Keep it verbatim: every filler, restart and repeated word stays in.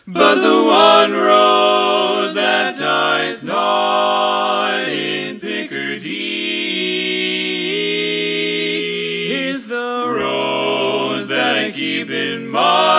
But the one rose that dies not in Picardy is the rose that I keep in mind.